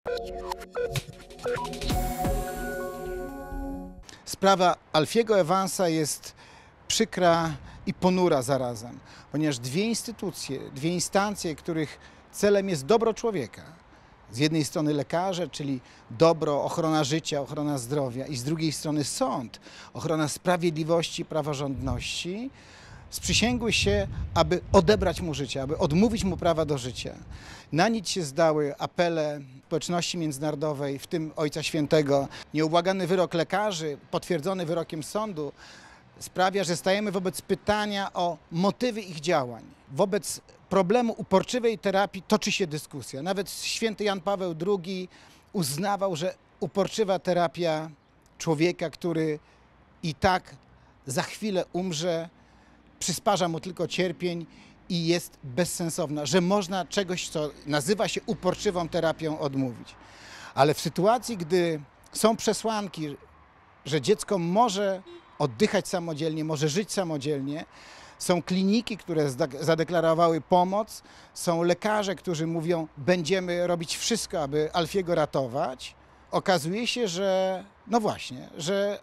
Sprawa Alfiego Evansa jest przykra i ponura zarazem, ponieważ dwie instytucje, dwie instancje, których celem jest dobro człowieka, z jednej strony lekarze, czyli dobro, ochrona życia, ochrona zdrowia, i z drugiej strony sąd, ochrona sprawiedliwości, praworządności, sprzysięgły się, aby odebrać mu życie, aby odmówić mu prawa do życia. Na nic się zdały apele społeczności międzynarodowej, w tym Ojca Świętego. Nieubłagany wyrok lekarzy, potwierdzony wyrokiem sądu, sprawia, że stajemy wobec pytania o motywy ich działań. Wobec problemu uporczywej terapii toczy się dyskusja. Nawet święty Jan Paweł II uznawał, że uporczywa terapia człowieka, który i tak za chwilę umrze, przysparza mu tylko cierpień i jest bezsensowna, że można czegoś, co nazywa się uporczywą terapią, odmówić. Ale w sytuacji, gdy są przesłanki, że dziecko może oddychać samodzielnie, może żyć samodzielnie, są kliniki, które zadeklarowały pomoc, są lekarze, którzy mówią, będziemy robić wszystko, aby Alfiego ratować, okazuje się, że no właśnie, że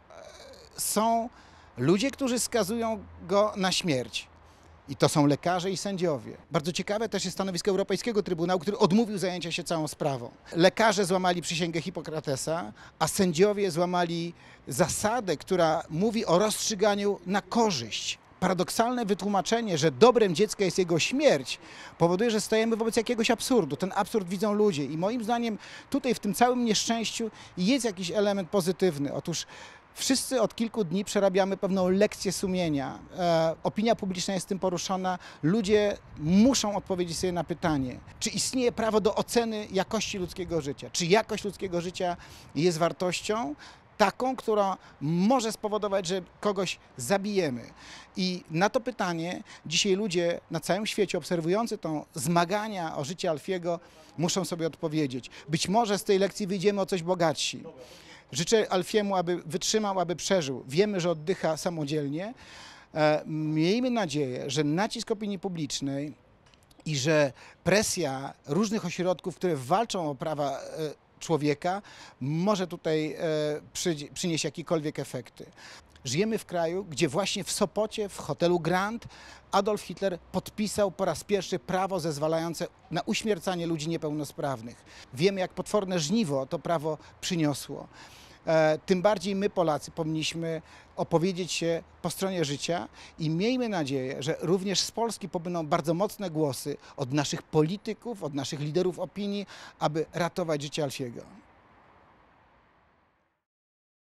są ludzie, którzy skazują go na śmierć. I to są lekarze i sędziowie. Bardzo ciekawe też jest stanowisko Europejskiego Trybunału, który odmówił zajęcia się całą sprawą. Lekarze złamali przysięgę Hipokratesa, a sędziowie złamali zasadę, która mówi o rozstrzyganiu na korzyść. Paradoksalne wytłumaczenie, że dobrem dziecka jest jego śmierć, powoduje, że stajemy wobec jakiegoś absurdu. Ten absurd widzą ludzie i moim zdaniem tutaj w tym całym nieszczęściu jest jakiś element pozytywny. Otóż wszyscy od kilku dni przerabiamy pewną lekcję sumienia. Opinia publiczna jest tym poruszona. Ludzie muszą odpowiedzieć sobie na pytanie, czy istnieje prawo do oceny jakości ludzkiego życia? Czy jakość ludzkiego życia jest wartością taką, która może spowodować, że kogoś zabijemy? I na to pytanie dzisiaj ludzie na całym świecie obserwujący to zmagania o życie Alfiego muszą sobie odpowiedzieć. Być może z tej lekcji wyjdziemy o coś bogatsi. Życzę Alfiemu, aby wytrzymał, aby przeżył. Wiemy, że oddycha samodzielnie. Miejmy nadzieję, że nacisk opinii publicznej i że presja różnych ośrodków, które walczą o prawa człowieka, może tutaj przynieść jakiekolwiek efekty. Żyjemy w kraju, gdzie właśnie w Sopocie, w hotelu Grand, Adolf Hitler podpisał po raz pierwszy prawo zezwalające na uśmiercanie ludzi niepełnosprawnych. Wiemy, jak potworne żniwo to prawo przyniosło. Tym bardziej my, Polacy, powinniśmy opowiedzieć się po stronie życia i miejmy nadzieję, że również z Polski popłyną bardzo mocne głosy od naszych polityków, od naszych liderów opinii, aby ratować życie Alfiego.